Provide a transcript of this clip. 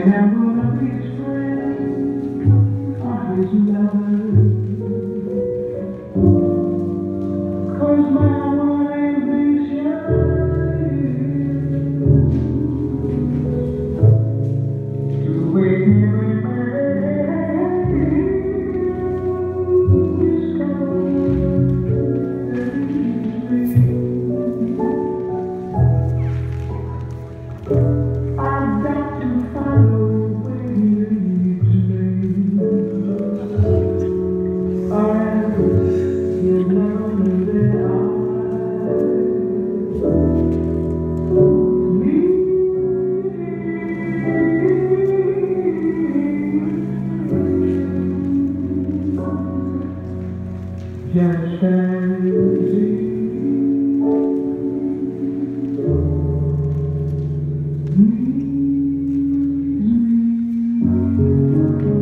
I'm gonna be his friend or his lover. 'Cause my one ambition is to wake him and discover that he's free. I've got to follow where he leads me, or else he'll never know that I need. Just